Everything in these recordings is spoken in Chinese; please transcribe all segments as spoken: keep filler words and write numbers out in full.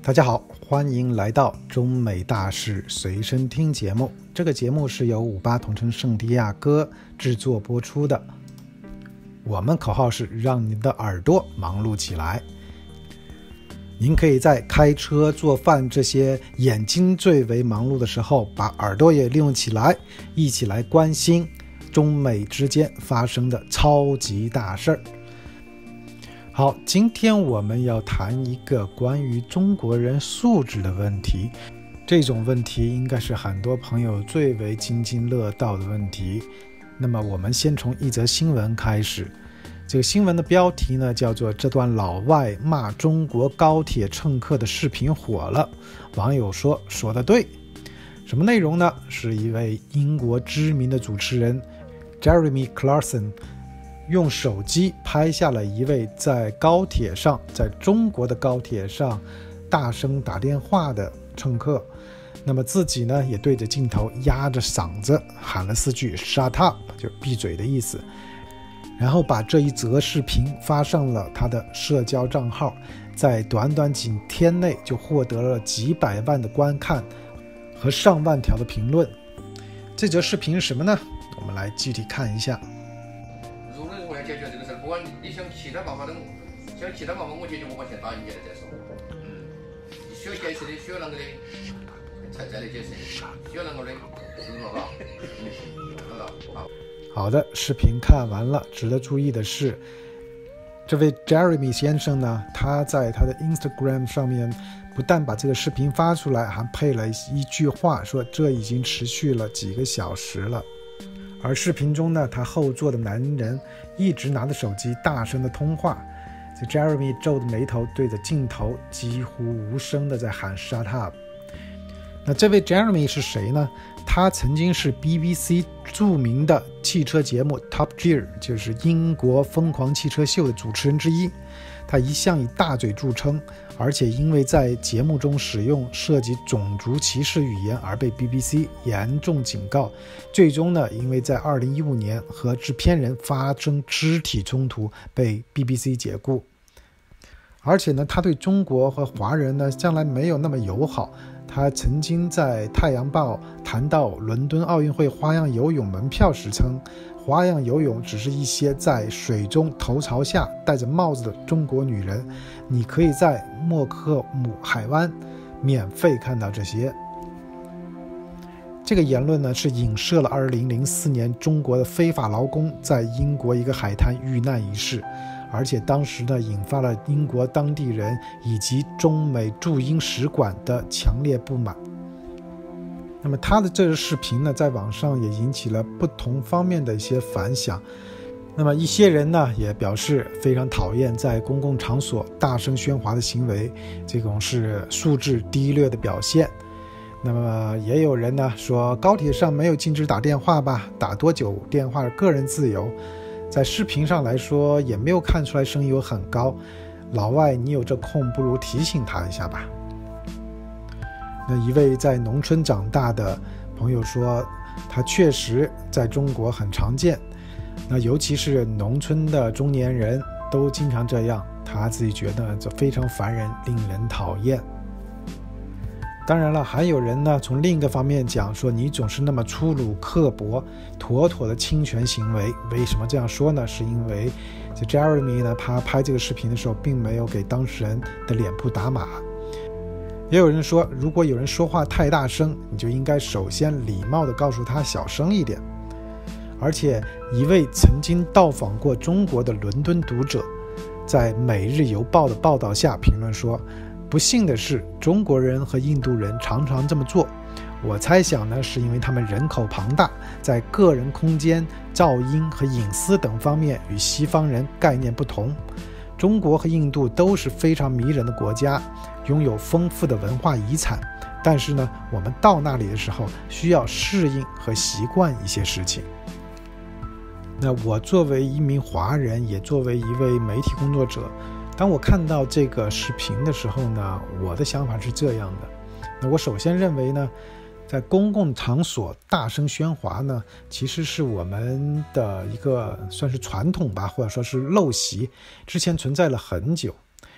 大家好，欢迎来到中美大事随身听节目。这个节目是由五八同城圣地亚哥制作播出的。我们口号是让你的耳朵忙碌起来。您可以在开车、做饭这些眼睛最为忙碌的时候，把耳朵也利用起来，一起来关心中美之间发生的超级大事儿。好，今天我们要谈一个关于中国人素质的问题。这种问题应该是很多朋友最为津津乐道的问题。那么我们先从一则新闻开始。这个新闻的标题呢，叫做这段老外骂中国高铁乘客的视频火了。网友说说得对。什么内容呢？是一位英国知名的主持人 Jeremy Clarkson用手机拍下了一位在高铁上，在中国的高铁上大声打电话的乘客，那么自己呢也对着镜头压着嗓子喊了四句 shut up， 就闭嘴的意思，然后把这一则视频发上了他的社交账号，在短短几天内就获得了几百万的观看和上万条的评论。这则视频是什么呢？我们来具体看一下。 解决这个事，不管你想其他办法，等想其他办法我解决，我把钱打进去了再说。嗯，需要解释的，需要啷个的，才再来解释；需要啷个的，是不好？嗯，好好。 好的，视频看完了。值得注意的是，这位 Jeremy 先生呢，他在他的 Instagram 上面不但把这个视频发出来，还配了一句话，说这已经持续了几个小时了。而视频中呢，他后座的男人一直拿着手机大声的通话，这 Jeremy 皱着眉头对着镜头几乎无声的在喊 shut up。 那这位 Jeremy 是谁呢？他曾经是 B B C 著名的汽车节目 Top Gear， 就是英国疯狂汽车秀的主持人之一。他一向以大嘴著称，而且因为在节目中使用涉及种族歧视语言而被 B B C 严重警告，最终呢，因为在二零一五年和制片人发生肢体冲突被 B B C 解雇。而且呢，他对中国和华人呢将来没有那么友好。他曾经在《太阳报》谈到伦敦奥运会花样游泳门票时称，花样游泳只是一些在水中头朝下戴着帽子的中国女人，你可以在莫克姆海湾免费看到这些。这个言论呢，是影射了二零零四年中国的非法劳工在英国一个海滩遇难一事，而且当时呢，引发了英国当地人以及中美驻英使馆的强烈不满。那么他的这个视频呢，在网上也引起了不同方面的一些反响。那么一些人呢，也表示非常讨厌在公共场所大声喧哗的行为，这种是素质低劣的表现。那么也有人呢说，高铁上没有禁止打电话吧，打多久电话个人自由。在视频上来说也没有看出来声音有很高，老外你有这空不如提醒他一下吧。那一位在农村长大的朋友说，他确实在中国很常见，那尤其是农村的中年人都经常这样，他自己觉得这非常烦人，令人讨厌。当然了，还有人呢从另一个方面讲说，你总是那么粗鲁刻薄，妥妥的侵权行为。为什么这样说呢？是因为这 Jeremy 呢，他拍这个视频的时候并没有给当事人的脸部打码。也有人说，如果有人说话太大声，你就应该首先礼貌地告诉他小声一点。而且一位曾经到访过中国的伦敦读者在《每日邮报》的报道下评论说，不幸的是，中国人和印度人常常这么做。我猜想呢，是因为他们人口庞大，在个人空间、噪音和隐私等方面与西方人概念不同。中国和印度都是非常迷人的国家，拥有丰富的文化遗产，但是呢，我们到那里的时候需要适应和习惯一些事情。那我作为一名华人，也作为一位媒体工作者，当我看到这个视频的时候呢，我的想法是这样的。那我首先认为呢，在公共场所大声喧哗呢，其实是我们的一个算是传统吧，或者说是陋习，之前存在了很久。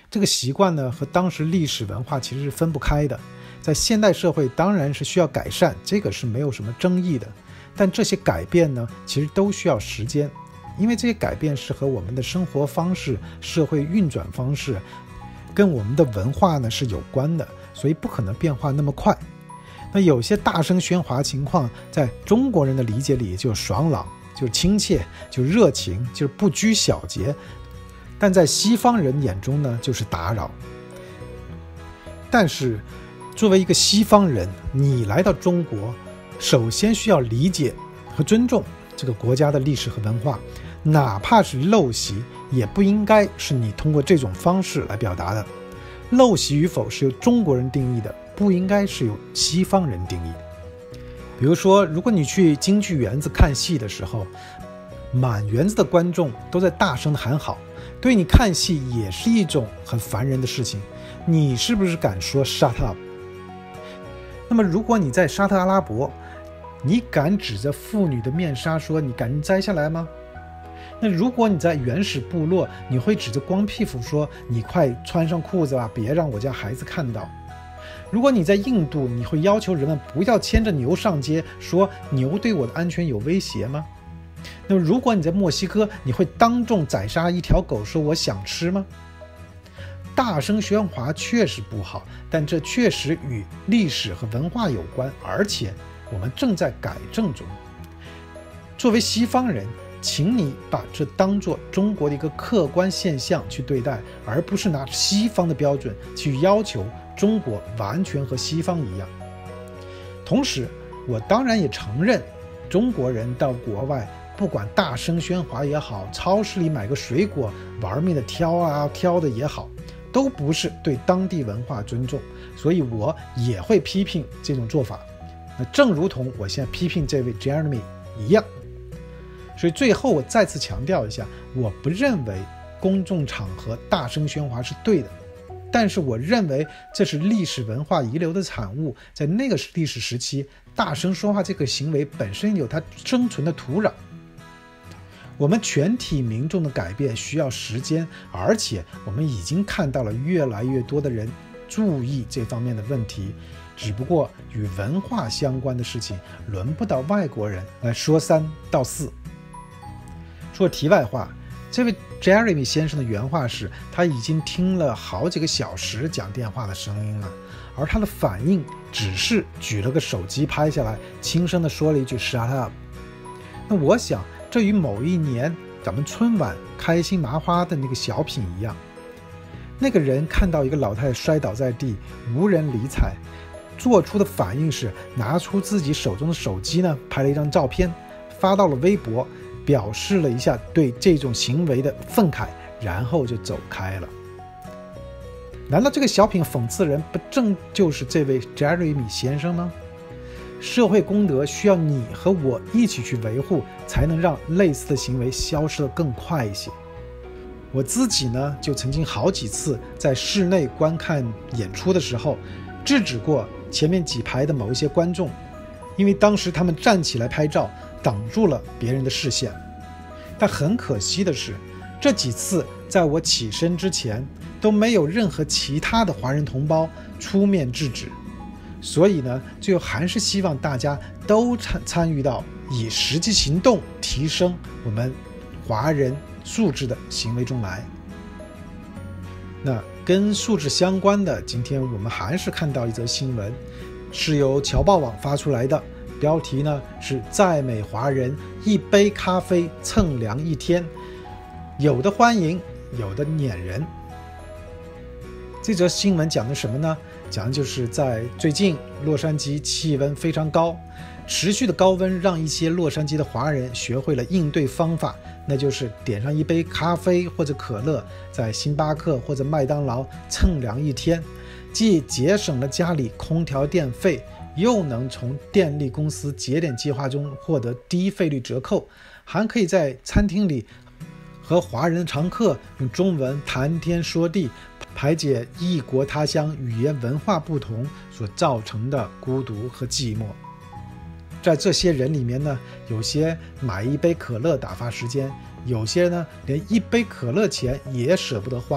这个习惯呢和当时历史文化其实是分不开的。在现代社会当然是需要改善，这个是没有什么争议的，但这些改变呢其实都需要时间，因为这些改变是和我们的生活方式、社会运转方式跟我们的文化呢是有关的，所以不可能变化那么快。那有些大声喧哗情况在中国人的理解里就是爽朗，就是亲切，就是热情，就是不拘小节，但在西方人眼中呢就是打扰。但是作为一个西方人，你来到中国，首先需要理解和尊重这个国家的历史和文化，哪怕是陋习，也不应该是你通过这种方式来表达的。陋习与否是由中国人定义的，不应该是由西方人定义。比如说，如果你去京剧园子看戏的时候，满园子的观众都在大声的喊好，对你看戏也是一种很烦人的事情，你是不是敢说 shut up？那么如果你在沙特阿拉伯，你敢指着妇女的面纱说你赶紧摘下来吗？那如果你在原始部落，你会指着光屁股说你快穿上裤子吧，别让我家孩子看到。如果你在印度，你会要求人们不要牵着牛上街，说牛对我的安全有威胁吗？那么如果你在墨西哥，你会当众宰杀一条狗说我想吃吗？大声喧哗确实不好，但这确实与历史和文化有关，而且我们正在改正中。作为西方人，请你把这当作中国的一个客观现象去对待，而不是拿西方的标准去要求中国完全和西方一样。同时，我当然也承认，中国人到国外，不管大声喧哗也好，超市里买个水果玩命的挑啊挑的也好，都不是对当地文化尊重，所以我也会批评这种做法。那正如同我现在批评这位 Jeremy 一样。所以最后我再次强调一下，我不认为公众场合大声喧哗是对的，但是我认为这是历史文化遗留的产物，在那个历史时期，大声说话这个行为本身有它生存的土壤。我们全体民众的改变需要时间，而且我们已经看到了越来越多的人注意这方面的问题，只不过与文化相关的事情轮不到外国人来说三道四。说题外话，这位 Jeremy 先生的原话是，他已经听了好几个小时讲电话的声音了，而他的反应只是举了个手机拍下来，轻声地说了一句 shut up。 那我想这与某一年咱们春晚开心麻花的那个小品一样，那个人看到一个老太太摔倒在地，无人理睬，做出的反应是拿出自己手中的手机呢，拍了一张照片发到了微博，表示了一下对这种行为的愤慨，然后就走开了。难道这个小品讽刺人不正就是这位 Jeremy 先生吗？社会公德需要你和我一起去维护，才能让类似的行为消失得更快一些。我自己呢，就曾经好几次在室内观看演出的时候，制止过前面几排的某一些观众，因为当时他们站起来拍照，挡住了别人的视线。但很可惜的是，这几次在我起身之前，都没有任何其他的华人同胞出面制止。所以呢，最后还是希望大家都参参与到以实际行动提升我们华人素质的行为中来。那跟素质相关的，今天我们还是看到一则新闻，是由侨报网发出来的，标题呢是在美华人一杯咖啡蹭凉一天，有的欢迎，有的撵人。这则新闻讲的什么呢？讲的就是在最近洛杉矶气温非常高，持续的高温让一些洛杉矶的华人学会了应对方法，那就是点上一杯咖啡或者可乐，在星巴克或者麦当劳蹭凉一天，既节省了家里空调电费，又能从电力公司节点计划中获得低费率折扣，还可以在餐厅里和华人常客用中文谈天说地，排解异国他乡语言文化不同所造成的孤独和寂寞。在这些人里面呢，有些买一杯可乐打发时间，有些呢连一杯可乐钱也舍不得花，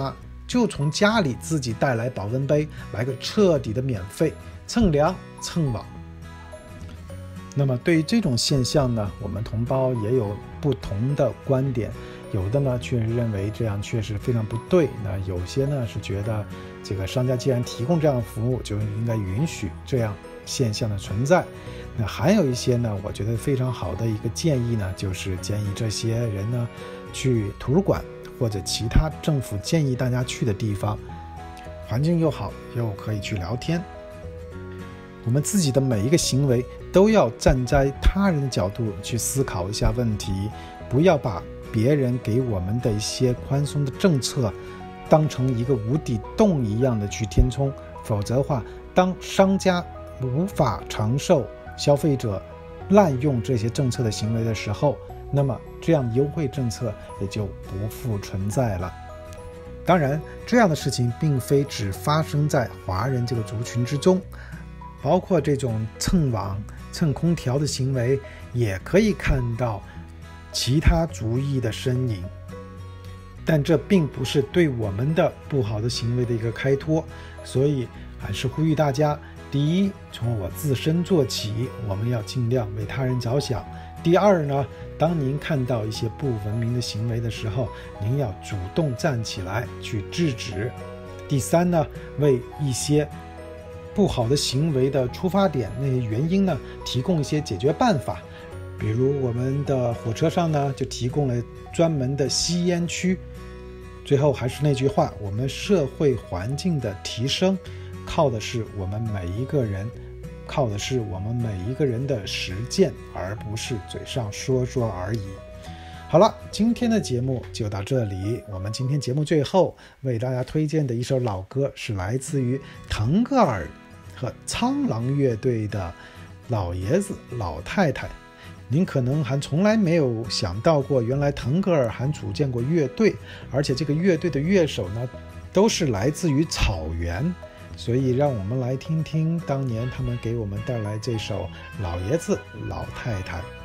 就从家里自己带来保温杯，来个彻底的免费，蹭凉蹭网。那么对于这种现象呢，我们同胞也有不同的观点，有的呢确实认为这样确实非常不对，那有些呢是觉得这个商家既然提供这样的服务，就应该允许这样现象的存在。那还有一些呢，我觉得非常好的一个建议呢，就是建议这些人呢去图书馆或者其他政府建议大家去的地方，环境又好，又可以去聊天。我们自己的每一个行为都要站在他人的角度去思考一下问题，不要把别人给我们的一些宽松的政策当成一个无底洞一样的去填充，否则的话，当商家无法承受消费者滥用这些政策的行为的时候，那么这样优惠政策也就不复存在了。当然，这样的事情并非只发生在华人这个族群之中，包括这种蹭网、蹭空调的行为，也可以看到其他族裔的身影。但这并不是对我们的不好的行为的一个开脱，所以还是呼吁大家，第一，从我自身做起，我们要尽量为他人着想。第二呢，当您看到一些不文明的行为的时候，您要主动站起来去制止。第三呢，为一些不好的行为的出发点那些原因呢，提供一些解决办法。比如我们的火车上呢，就提供了专门的吸烟区。最后还是那句话，我们社会环境的提升，靠的是我们每一个人，靠的是我们每一个人的实践，而不是嘴上说说而已。好了，今天的节目就到这里。我们今天节目最后为大家推荐的一首老歌，是来自于腾格尔和苍狼乐队的《老爷子老太太》。您可能还从来没有想到过，原来腾格尔还组建过乐队，而且这个乐队的乐手呢，都是来自于草原。所以让我们来听听当年他们给我们带来这首《老爷子老太太》。